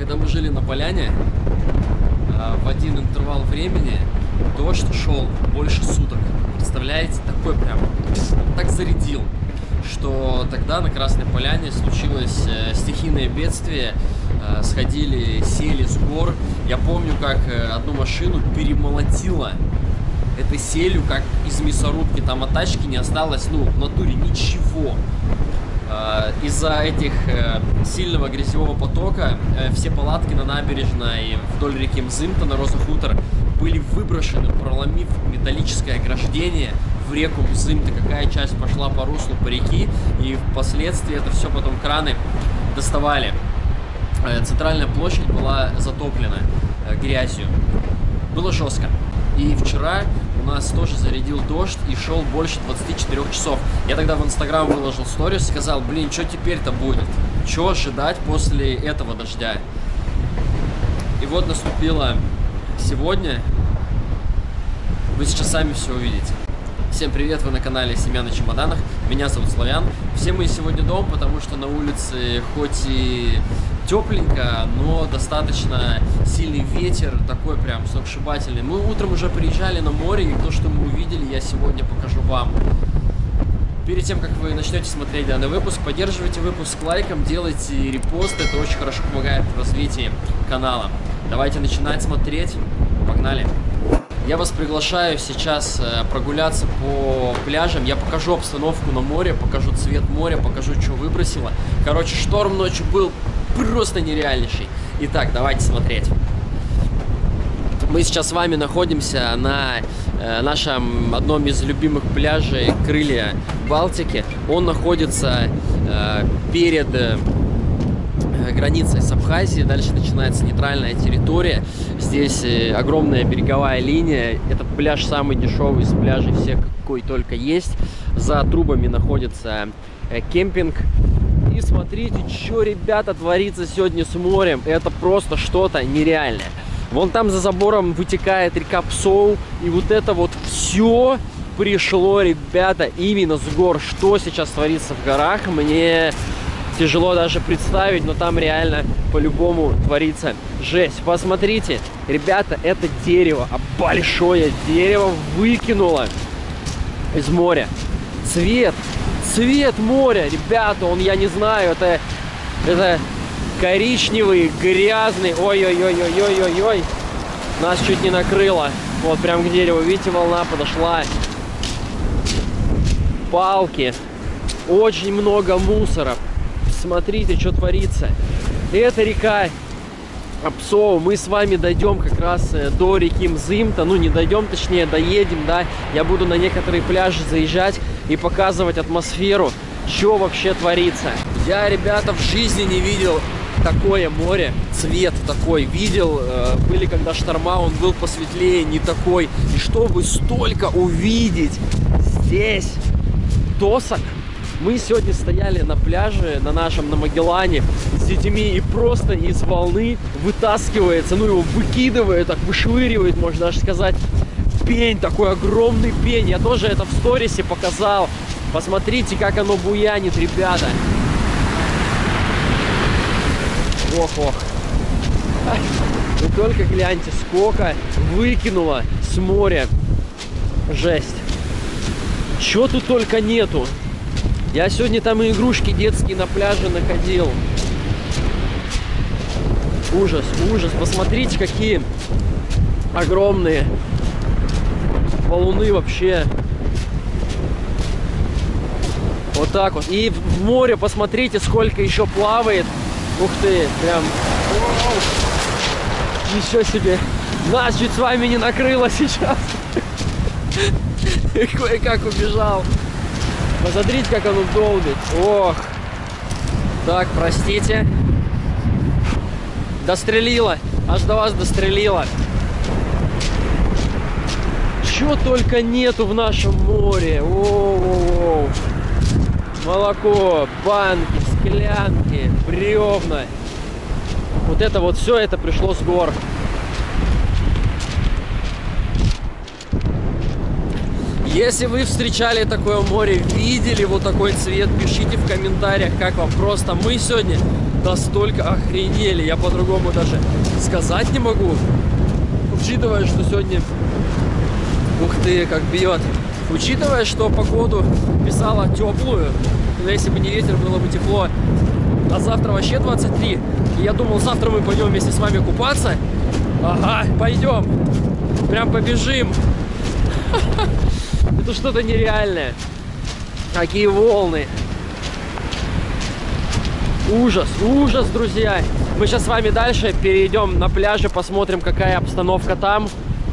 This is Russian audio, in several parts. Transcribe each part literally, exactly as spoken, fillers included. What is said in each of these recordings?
Когда мы жили на поляне, в один интервал времени дождь шел больше суток. Представляете, такой прям так зарядил, что тогда на Красной Поляне случилось стихийное бедствие. Сходили, сели с гор. Я помню, как одну машину перемолотило этой селью, как из мясорубки. Там от тачки не осталось, ну, в натуре ничего. Из-за этих сильного грязевого потока все палатки на набережной вдоль реки Мзымта на Роза-Хутор были выброшены, проломив металлическое ограждение в реку Мзымта. Какая часть пошла по руслу, по реке, и впоследствии это все потом краны доставали. Центральная площадь была затоплена грязью. Было жестко. И вчера у нас тоже зарядил дождь и шел больше двадцати четырёх часов. Я тогда в Инстаграм выложил сторис, сказал, блин, что теперь-то будет? Что ожидать после этого дождя? И вот наступило сегодня. Вы сейчас сами все увидите. Всем привет, вы на канале Семья на чемоданах. Меня зовут Славян. Все мы сегодня дома, потому что на улице хоть и тепленько, но достаточно сильный ветер, такой прям сногсшибательный. Мы утром уже приезжали на море, и то, что мы увидели, я сегодня покажу вам. Перед тем, как вы начнете смотреть данный выпуск, поддерживайте выпуск лайком, делайте репост, это очень хорошо помогает в развитии канала. Давайте начинать смотреть, погнали! Я вас приглашаю сейчас прогуляться по пляжам, я покажу обстановку на море, покажу цвет моря, покажу, что выбросило. Короче, шторм ночью был просто нереальнейший. Итак, давайте смотреть. Мы сейчас с вами находимся на э, нашем одном из любимых пляжей Крылья Балтики. Он находится э, перед э, границей с Абхазией. Дальше начинается нейтральная территория. Здесь э, огромная береговая линия. Этот пляж самый дешевый из пляжей всех, какой только есть. За трубами находится э, кемпинг. И смотрите, что, ребята, творится сегодня с морем. Это просто что-то нереальное. Вон там за забором вытекает река Псоу. И вот это вот все пришло, ребята, именно с гор. Что сейчас творится в горах, мне тяжело даже представить, но там реально по-любому творится жесть. Посмотрите, ребята, это дерево, а большое дерево выкинуло из моря. Цвет. Цвет моря, ребята, он, я не знаю, это, это коричневый, грязный, ой-ой-ой-ой-ой-ой-ой, нас чуть не накрыло, вот прям к дереву, видите, волна подошла, палки, очень много мусора, смотрите, что творится, это река Псоу, мы с вами дойдем как раз до реки Мзымта, ну не дойдем, точнее доедем, да, я буду на некоторые пляжи заезжать и показывать атмосферу, что вообще творится. Я, ребята, в жизни не видел такое море, цвет такой, видел, э, были когда шторма, он был посветлее, не такой, и чтобы столько увидеть здесь досок. Мы сегодня стояли на пляже, на нашем, на Магеллане, с детьми, и просто из волны вытаскивается, ну его выкидывает, так вышвыривает, можно даже сказать, пень, такой огромный пень. Я тоже это в сторисе показал. Посмотрите, как оно буянит, ребята. Ох-ох. Вы только гляньте, сколько выкинуло с моря. Жесть. Чего тут только нету. Я сегодня там и игрушки детские на пляже находил. Ужас, ужас. Посмотрите, какие огромные валуны вообще. Вот так вот. И в море посмотрите, сколько еще плавает. Ух ты, прям. Еще себе. Нас чуть с вами не накрыло сейчас. Кое-как убежал. Посмотрите, как оно долбит. Ох. Так, простите. Дострелила. Аж до вас дострелила. Чего только нету в нашем море. О-о-о. Молоко, банки, склянки, бревна. Вот это вот все это пришло с гор. Если вы встречали такое море, видели вот такой цвет, пишите в комментариях, как вам. Просто мы сегодня настолько охренели, я по-другому даже сказать не могу. Учитывая, что сегодня, ух ты, как бьет. Учитывая, что погоду писала теплую, но если бы не ветер, было бы тепло. А завтра вообще двадцать три. И я думал, завтра мы пойдем вместе с вами купаться. Ага, пойдем. Прям побежим. Это что-то нереальное. Какие волны. Ужас, ужас, друзья. Мы сейчас с вами дальше перейдем на пляже, посмотрим, какая обстановка там.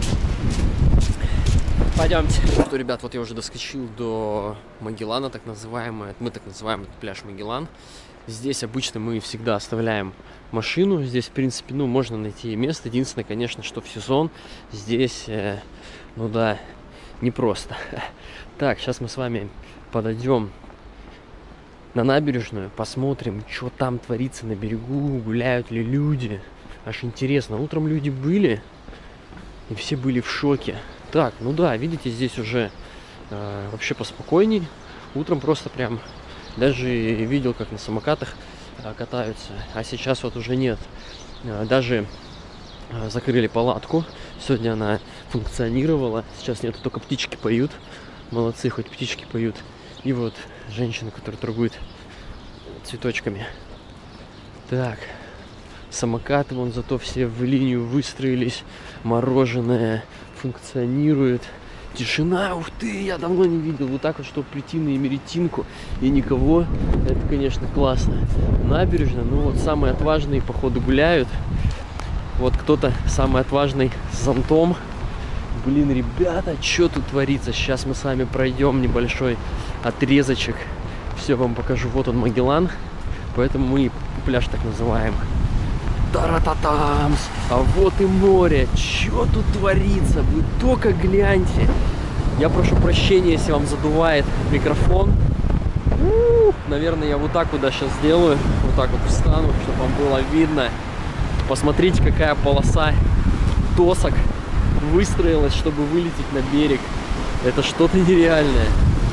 Пойдемте. Что, ребят, вот я уже доскочил до Магеллана, так называемый. Мы так называем этот пляж Магеллан. Здесь обычно мы всегда оставляем машину. Здесь, в принципе, ну, можно найти место. Единственное, конечно, что в сезон здесь, э, ну да, непросто. Так, сейчас мы с вами подойдем на набережную, посмотрим, что там творится на берегу, гуляют ли люди. Аж интересно, утром люди были, и все были в шоке. Так, ну да, видите, здесь уже э, вообще поспокойней. Утром просто прям даже видел, как на самокатах э, катаются, а сейчас вот уже нет. Э, даже э, закрыли палатку, сегодня она функционировала, сейчас нету, только птички поют. Молодцы, хоть птички поют. И вот женщина, которая торгует цветочками. Так, самокаты вон зато все в линию выстроились. Мороженое функционирует. Тишина, ух ты, я давно не видел. Вот так вот, чтобы прийти на Эмеретинку и никого. Это, конечно, классно. Набережная, ну вот самые отважные, походу, гуляют. Вот кто-то самый отважный с зонтом. Блин, ребята, что тут творится? Сейчас мы с вами пройдем небольшой отрезочек. Все вам покажу. Вот он, Магеллан. Поэтому мы пляж так называем. Тарататамс! А вот и море. Что тут творится? Вы только гляньте. Я прошу прощения, если вам задувает микрофон. У-у-у. Наверное, я вот так вот, да, сейчас сделаю. Вот так вот встану, чтобы вам было видно. Посмотрите, какая полоса досок выстроилась, чтобы вылететь на берег. Это что-то нереальное.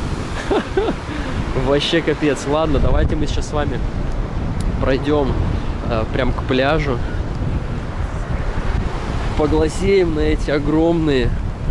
Вообще капец. Ладно, давайте мы сейчас с вами пройдем э, прям к пляжу. Поглазеем на эти огромные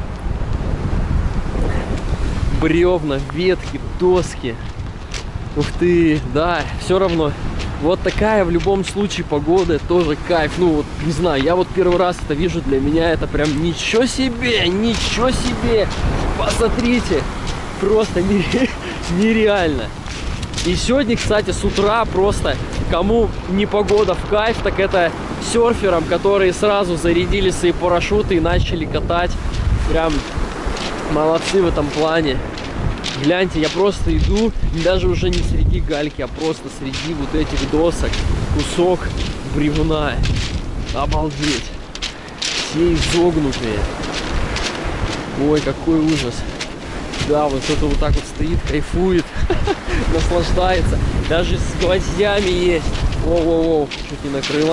бревна, ветки, доски. Ух ты, да, все равно. Вот такая в любом случае погода, тоже кайф. Ну вот, не знаю, я вот первый раз это вижу, для меня это прям ничего себе, ничего себе. Посмотрите, просто нереально. И сегодня, кстати, с утра просто, кому не погода в кайф, так это серферам, которые сразу зарядили свои парашюты и начали катать. Прям молодцы в этом плане. Гляньте, я просто иду, даже уже не среди гальки, а просто среди вот этих досок, кусок бревна. Обалдеть. Все изогнутые. Ой, какой ужас. Да, вот кто-то вот так вот стоит, кайфует, наслаждается. Даже с гвоздями есть. Воу-воу-воу, чуть не накрыло.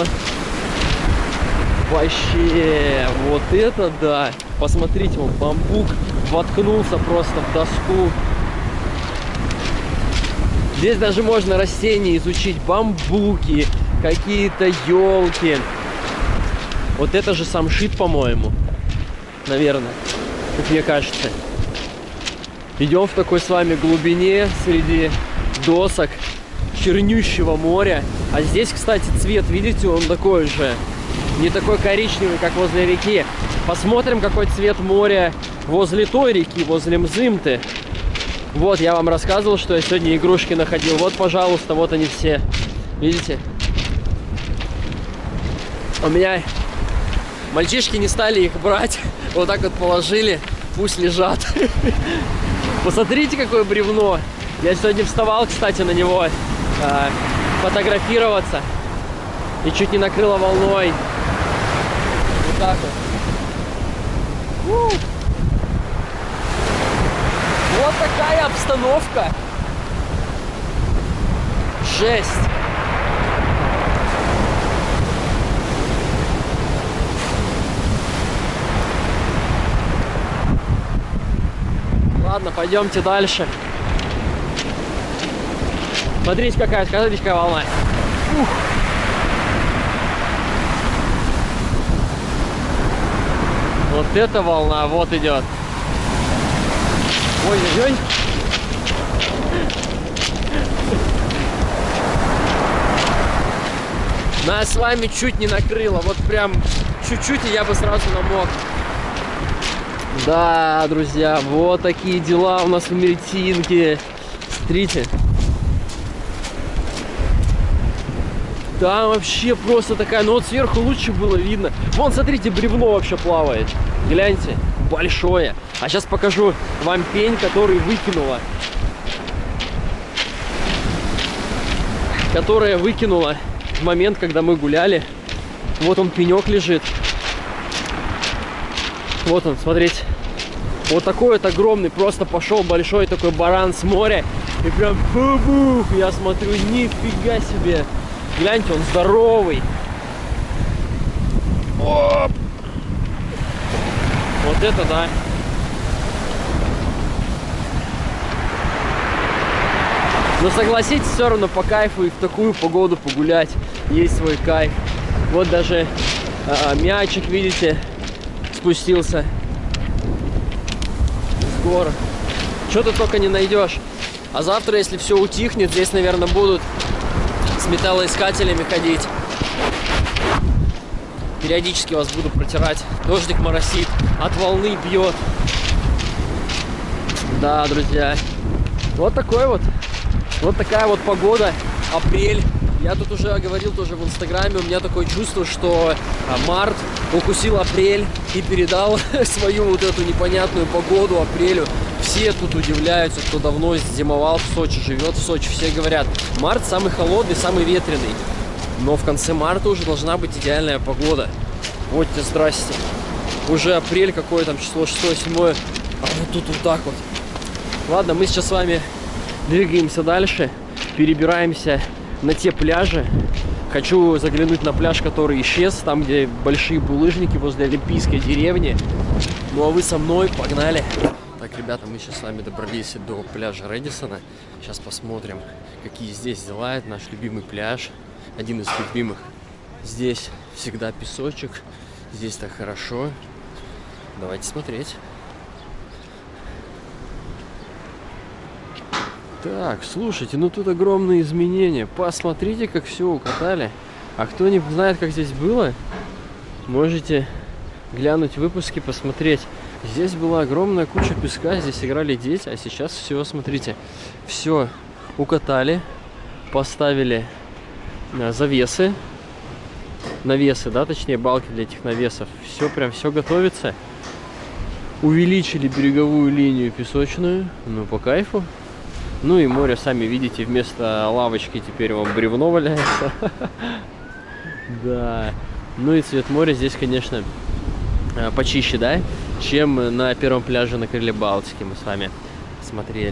Вообще, вот это да. Посмотрите, вон бамбук воткнулся просто в доску. Здесь даже можно растения изучить. Бамбуки, какие-то елки. Вот это же самшит, по-моему. Наверное, как мне кажется. Идем в такой с вами глубине среди досок чернющего моря. А здесь, кстати, цвет, видите, он такой же. Не такой коричневый, как возле реки. Посмотрим, какой цвет моря возле той реки, возле Мзымты. Вот, я вам рассказывал, что я сегодня игрушки находил. Вот, пожалуйста, вот они все. Видите? У меня мальчишки не стали их брать. Вот так вот положили. Пусть лежат. Посмотрите, какое бревно. Я сегодня вставал, кстати, на него э, фотографироваться. И чуть не накрыло волной. Вот так вот. У! Вот такая обстановка. Жесть. Ладно, Ладно, пойдемте дальше. Смотрите, какая, смотрите, какая волна. Ух. Вот эта волна, вот идет. Ой-ой-ой. Нас с вами чуть не накрыло. Вот прям чуть-чуть, и я бы сразу намок. Да, друзья, вот такие дела у нас в Имеретинке. Смотрите. Там вообще просто такая, ну вот сверху лучше было видно. Вон, смотрите, бревно вообще плавает. Гляньте, большое. А сейчас покажу вам пень, который выкинула. Которая выкинула в момент, когда мы гуляли. Вот он, пенек лежит. Вот он, смотрите. Вот такой вот огромный, просто пошел большой такой баран с моря. И прям бу-бух, я смотрю, нифига себе. Гляньте, он здоровый. Оп! Вот это да. Но согласитесь, все равно по кайфу и в такую погоду погулять есть свой кайф. Вот даже а, мячик, видите, спустился с гор. Что ты только не найдешь. А завтра, если все утихнет, здесь, наверное, будут с металлоискателями ходить. Периодически вас буду протирать. Дождик моросит, от волны бьет. Да, друзья. Вот такой вот. Вот такая вот погода. Апрель. Я тут уже говорил тоже в инстаграме. У меня такое чувство, что март укусил апрель и передал свою вот эту непонятную погоду апрелю. Все тут удивляются, кто давно зимовал в Сочи, живет в Сочи. Все говорят, март самый холодный, самый ветреный. Но в конце марта уже должна быть идеальная погода. Вот тебе здрасте. Уже апрель, какое там число, шестое, седьмое. А вот тут вот так вот. Ладно, мы сейчас с вами двигаемся дальше. Перебираемся на те пляжи. Хочу заглянуть на пляж, который исчез. Там, где большие булыжники возле Олимпийской деревни. Ну а вы со мной, погнали. Так, ребята, мы сейчас с вами добрались до пляжа Рэдисона. Сейчас посмотрим, какие здесь дела. Это наш любимый пляж. Один из любимых. Здесь всегда песочек. Здесь так хорошо. Давайте смотреть. Так, слушайте, ну тут огромные изменения. Посмотрите, как все укатали. А кто не знает, как здесь было, можете глянуть выпуски, посмотреть. Здесь была огромная куча песка, здесь играли дети, а сейчас все, смотрите, все укатали, поставили завесы, навесы, да, точнее балки для этих навесов. Все прям, все готовится. Увеличили береговую линию песочную, ну по кайфу. Ну и море, сами видите, вместо лавочки теперь вам бревно валяется. Да. Ну и цвет моря здесь, конечно, почище, да, чем на первом пляже на крыле Балтики мы с вами смотрели.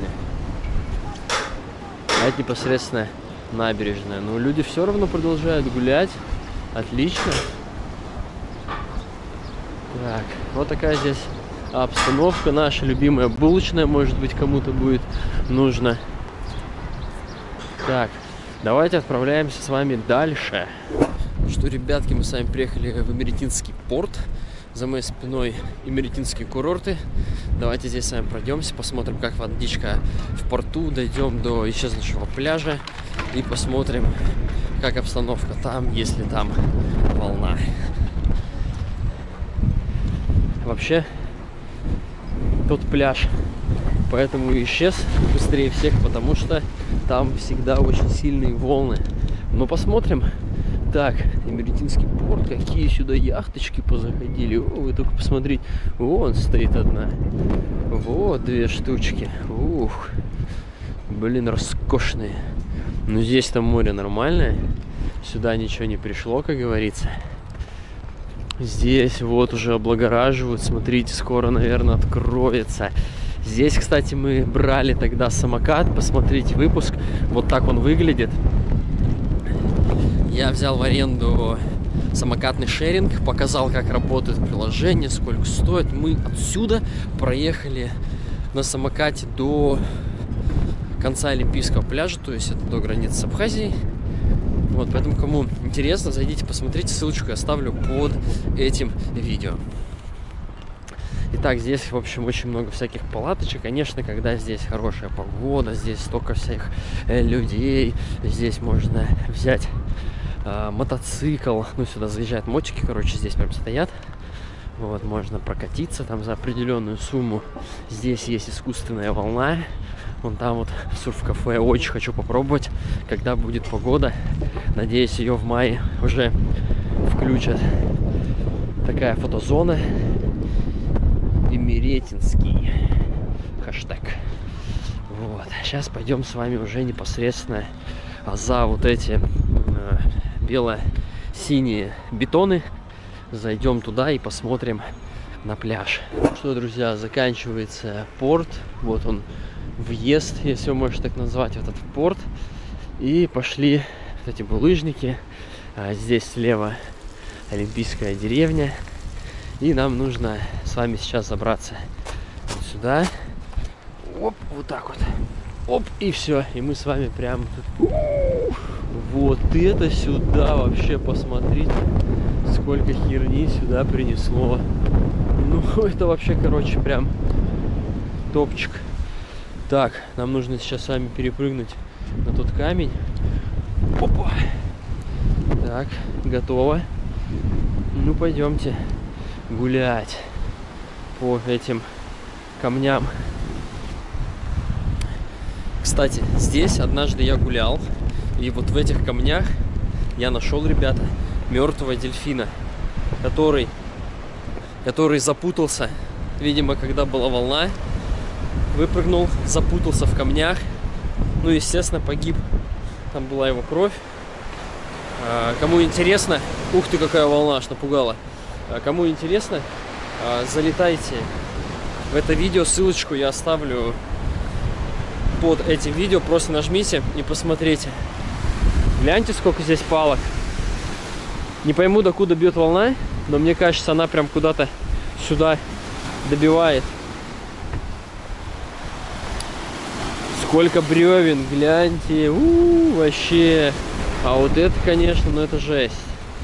А это непосредственно набережная. Но люди все равно продолжают гулять. Отлично. Так, вот такая здесь обстановка. Наша любимая булочная, может быть, кому-то будет нужно. Так, давайте отправляемся с вами дальше. Что, ребятки, мы с вами приехали в Имеретинский порт. За моей спиной Имеретинские курорты. Давайте здесь с вами пройдемся, посмотрим, как водичка в порту. Дойдем до исчезнувшего пляжа и посмотрим, как обстановка там, если там волна. Вообще, тот пляж поэтому и исчез быстрее всех, потому что там всегда очень сильные волны. Но посмотрим. Так, Имеретинский порт, какие сюда яхточки позаходили. О, вы только посмотрите. Вон стоит одна. Вот две штучки. Ух, блин, роскошные. Но здесь там море нормальное. Сюда ничего не пришло, как говорится. Здесь вот уже облагораживают. Смотрите, скоро, наверное, откроется. Здесь, кстати, мы брали тогда самокат. Посмотрите выпуск. Вот так он выглядит. Я взял в аренду самокатный шеринг, показал, как работает приложение, сколько стоит. Мы отсюда проехали на самокате до конца Олимпийского пляжа, то есть это до границы с Абхазией. Вот, поэтому, кому интересно, зайдите, посмотрите, ссылочку я оставлю под этим видео. Итак, здесь, в общем, очень много всяких палаточек. Конечно, когда здесь хорошая погода, здесь столько всех э, людей, здесь можно взять э, мотоцикл. Ну, сюда заезжают мотики, короче, здесь прям стоят. Вот, можно прокатиться там за определенную сумму. Здесь есть искусственная волна. Вон там вот сурф-кафе. Очень хочу попробовать, когда будет погода. Надеюсь, ее в мае уже включат. Такая фотозона. Имеретинский хэштег. Вот. Сейчас пойдем с вами уже непосредственно за вот эти э, бело-синие бетоны. Зайдем туда и посмотрим на пляж. Что, друзья, заканчивается порт. Вот он, въезд, если вы можете так назвать, этот порт. И пошли вот эти булыжники. А здесь слева Олимпийская деревня. И нам нужно с вами сейчас забраться вот сюда. Оп, вот так вот. Оп, и все. И мы с вами прям тут. Вот это сюда вообще посмотрите. Сколько херни сюда принесло. Ну, это вообще, короче, прям топчик. Так, нам нужно сейчас с вами перепрыгнуть на тот камень. Опа. Так, готово. Ну, пойдемте гулять по этим камням. Кстати, здесь однажды я гулял, и вот в этих камнях я нашел, ребята, мертвого дельфина, который, который запутался, видимо, когда была волна, выпрыгнул, запутался в камнях, ну, естественно, погиб. Там была его кровь. А, кому интересно, ух ты, какая волна, аж напугала. А, кому интересно, а, залетайте в это видео, ссылочку я оставлю под этим видео, просто нажмите и посмотрите. Гляньте, сколько здесь палок. Не пойму, докуда бьет волна, но мне кажется, она прям куда-то сюда добивает. Сколько бревен, гляньте, у-у-у, вообще. А вот это, конечно, ну это жесть.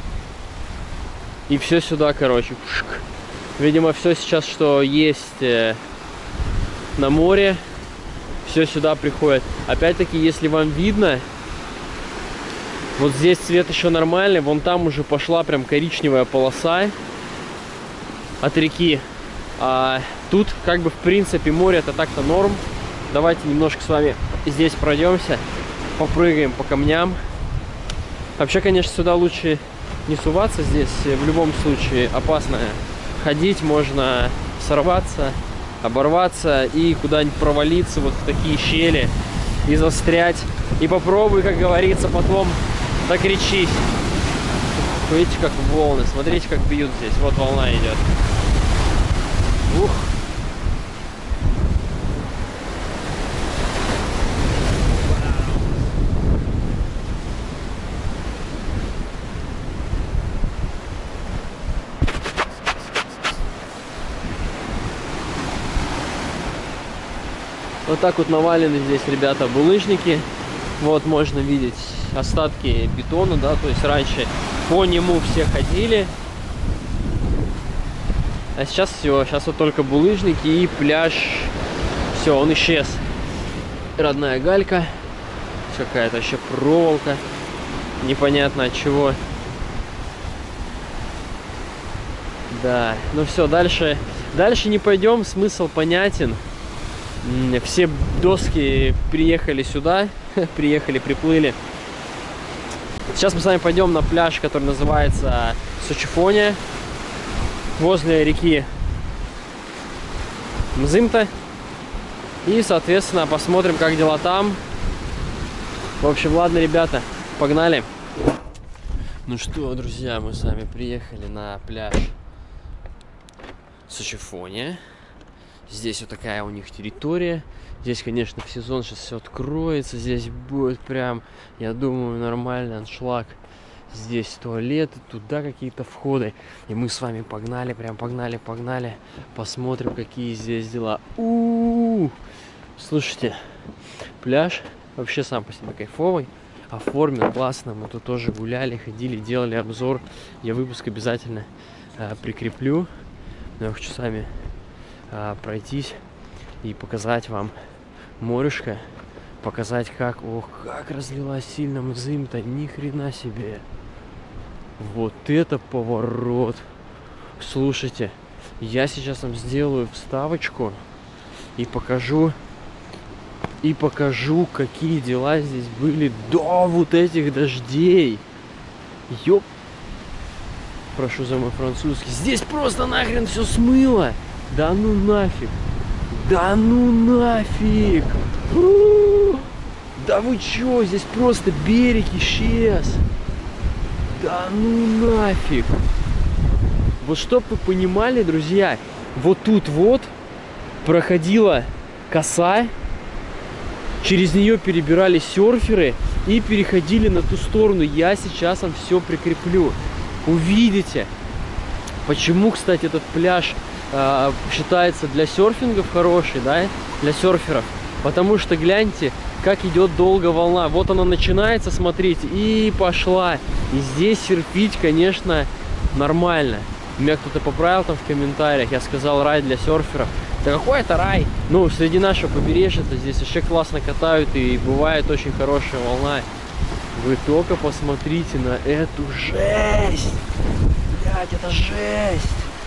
И все сюда, короче. Видимо, все сейчас, что есть э, на море, все сюда приходит. Опять-таки, если вам видно, вот здесь цвет еще нормальный, вон там уже пошла прям коричневая полоса от реки. А тут, как бы, в принципе, море это так-то норм. Давайте немножко с вами здесь пройдемся, попрыгаем по камням. Вообще, конечно, сюда лучше не суваться, здесь в любом случае опасно ходить, можно сорваться, оборваться и куда-нибудь провалиться вот в такие щели и застрять. И попробуй, как говорится, потом докричись. Видите, как волны, смотрите, как бьют здесь. Вот волна идет. Ух. Вот так вот навалены здесь, ребята, булыжники. Вот можно видеть остатки бетона, да, то есть раньше по нему все ходили. А сейчас все, сейчас вот только булыжники и пляж. Все, он исчез. Родная галька. Какая-то еще проволока. Непонятно от чего. Да, ну все, дальше, дальше не пойдем, смысл понятен. Все доски приехали сюда, приехали, приплыли. Сейчас мы с вами пойдем на пляж, который называется Сочефония, возле реки Мзымта. И, соответственно, посмотрим, как дела там. В общем, ладно, ребята, погнали. Ну что, друзья, мы с вами приехали на пляж Сочефония. Здесь вот такая у них территория. Здесь, конечно, в сезон сейчас все откроется. Здесь будет прям, я думаю, нормальный аншлаг. Здесь туалеты, туда какие-то входы. И мы с вами погнали, прям погнали, погнали. Посмотрим, какие здесь дела. У-у-у! Слушайте, пляж вообще сам по себе кайфовый. Оформлен классно. Мы тут тоже гуляли, ходили, делали обзор. Я выпуск обязательно э, прикреплю. Но я хочу с вами э, пройтись и показать вам морешко. Показать, как, ох, как разлилась сильно Мзым-то, ни хрена себе. Вот это поворот. Слушайте, я сейчас вам сделаю вставочку и покажу, и покажу, какие дела здесь были до вот этих дождей. Ёп. Прошу за мой французский. Здесь просто нахрен все смыло. Да ну нафиг. Да ну нафиг. У-у-у. Да вы чё, здесь просто берег исчез. Да ну нафиг. Вот чтоб вы понимали, друзья, вот тут вот проходила коса, через нее перебирались серферы и переходили на ту сторону. Я сейчас вам все прикреплю. Увидите, почему, кстати, этот пляж э, считается для серфингов хороший, да, для серферов. Потому что гляньте, как идет долго волна. Вот она начинается, смотрите, и пошла. И здесь серфить, конечно, нормально. Меня кто-то поправил там в комментариях. Я сказал, рай для серферов. Да какой это рай? Ну, среди нашего побережья-то здесь вообще классно катают. И бывает очень хорошая волна. Вы только посмотрите на эту жесть. Блядь, это жесть.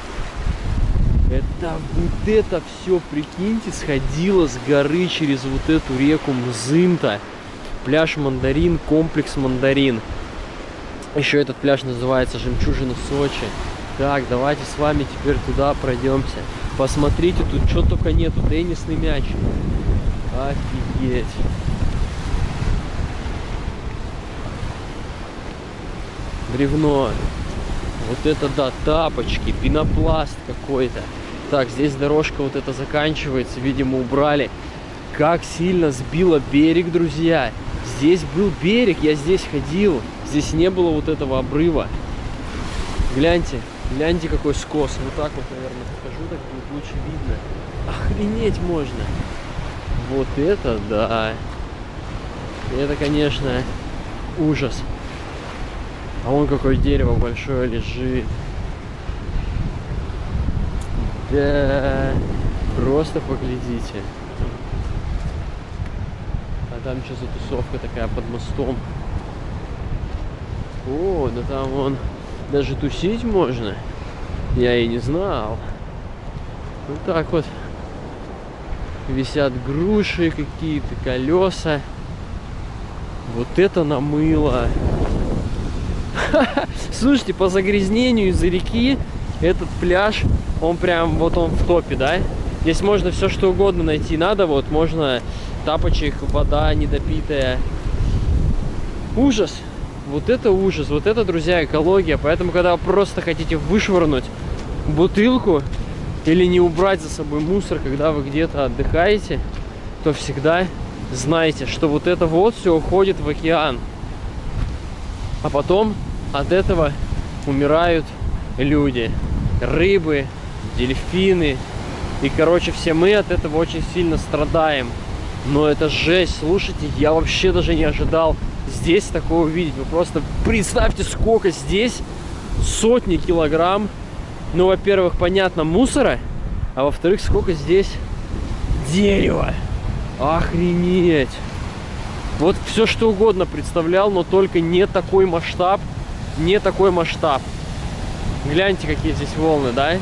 Это вот это все, прикиньте, сходило с горы через вот эту реку Мзым-то. Пляж Мандарин, комплекс Мандарин. Еще этот пляж называется Жемчужина Сочи. Так, давайте с вами теперь туда пройдемся. Посмотрите, тут что только нету. Теннисный мяч. Офигеть. Бревно. Вот это да, тапочки, пенопласт какой-то. Так, здесь дорожка вот эта заканчивается, видимо, убрали. Как сильно сбило берег, друзья. Здесь был берег, я здесь ходил. Здесь не было вот этого обрыва. Гляньте, гляньте, какой скос. Вот так вот, наверное, покажу, так будет лучше видно. Охренеть можно. Вот это да. Это, конечно, ужас. А вон какое дерево большое лежит. Да, просто поглядите. А там что за тусовка такая под мостом? О, да там вон даже тусить можно. Я и не знал. Вот так вот висят груши какие-то, колеса. Вот это намыло. Слушайте, по загрязнению из-за реки этот пляж, он прям, вот он в топе, да? Здесь можно все что угодно найти. Надо, вот, можно тапочек, вода недопитая. Ужас. Вот это ужас. Вот это, друзья, экология. Поэтому, когда вы просто хотите вышвырнуть бутылку или не убрать за собой мусор, когда вы где-то отдыхаете, то всегда знайте, что вот это вот все уходит в океан. А потом от этого умирают люди, рыбы, дельфины. И, короче, все мы от этого очень сильно страдаем. Но это жесть. Слушайте, я вообще даже не ожидал здесь такого увидеть. Вы просто представьте, сколько здесь сотни килограмм. Ну, во-первых, понятно, мусора. А во-вторых, сколько здесь дерева. Охренеть. Вот все что угодно представлял, но только не такой масштаб. Не такой масштаб. Гляньте, какие здесь волны, да?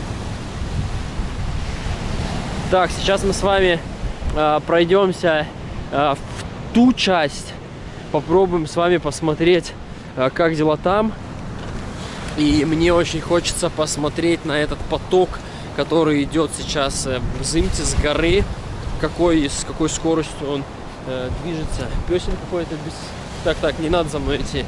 Так, сейчас мы с вами э, пройдемся э, в ту часть. Попробуем с вами посмотреть, э, как дела там. И мне очень хочется посмотреть на этот поток, который идет сейчас э, в Мзымте с горы. Какой, с какой скоростью он э, движется. Песен какой-то без... Так, так, не надо за мной идти.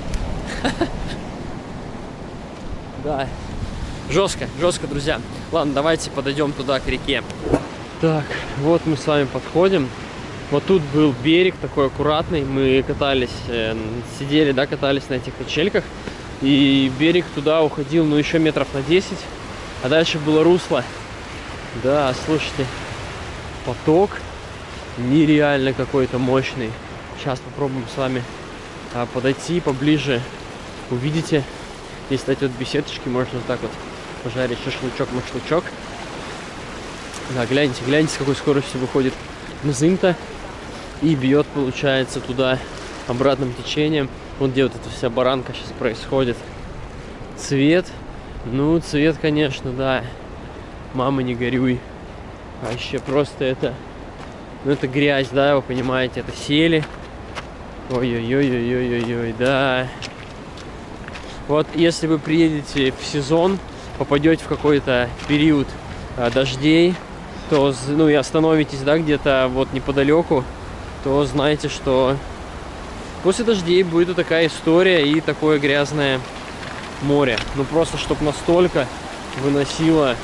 Да. Жестко, жестко, друзья. Ладно, давайте подойдем туда, к реке. Так, вот мы с вами подходим. Вот тут был берег такой аккуратный. Мы катались, э, сидели, да, катались на этих качельках. И берег туда уходил, ну, еще метров на десять. А дальше было русло. Да, слушайте, поток нереально какой-то мощный. Сейчас попробуем с вами а, подойти поближе. Увидите, здесь, кстати, вот беседочки, можно вот так вот пожарить шашлычок-машлычок. Да, гляньте, гляньте, с какой скоростью выходит Мзынта и бьет, получается, туда обратным течением. Вот где вот эта вся баранка сейчас происходит. Цвет, ну, цвет, конечно, да. Мама, не горюй. Вообще просто это, ну, это грязь, да, вы понимаете, это сели. Ой-ой-ой-ой-ой-ой, да. Вот если вы приедете в сезон, попадете в какой-то период а, дождей, то, ну, и остановитесь, да, где-то вот неподалеку, то знаете, что после дождей будет вот такая история и такое грязное море. Ну, просто, чтобы настолько выносило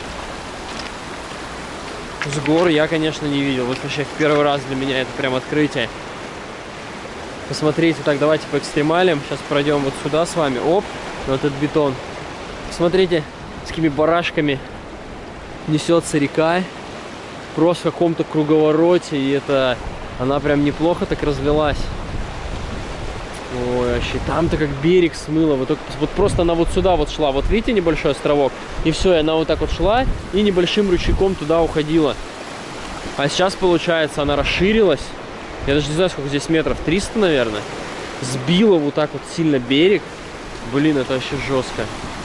с гор, я, конечно, не видел. Вот вообще в первый раз для меня это прям открытие. Посмотрите, так, давайте по экстремалям. Сейчас пройдем вот сюда с вами. Оп, вот этот бетон. Посмотрите, с какими барашками несется река. Просто в каком-то круговороте. И это, она прям неплохо так разлилась. Ой, вообще, там-то как берег смыло. Вот, вот просто она вот сюда вот шла. Вот видите небольшой островок? И все, и она вот так вот шла и небольшим ручейком туда уходила. А сейчас, получается, она расширилась. Я даже не знаю, сколько здесь метров. триста, наверное. Сбила вот так вот сильно берег. Блин, это вообще жестко.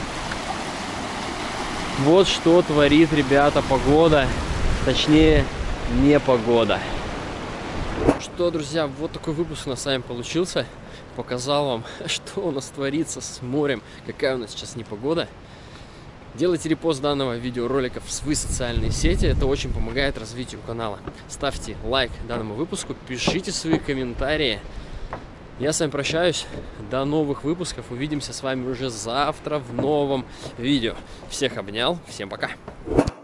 Вот что творит, ребята, погода. Точнее, непогода. Что, друзья, вот такой выпуск у нас с вами получился. Показал вам, что у нас творится с морем, какая у нас сейчас непогода. Делайте репост данного видеоролика в свои социальные сети, это очень помогает развитию канала. Ставьте лайк данному выпуску, пишите свои комментарии. Я с вами прощаюсь, до новых выпусков, увидимся с вами уже завтра в новом видео. Всех обнял, всем пока!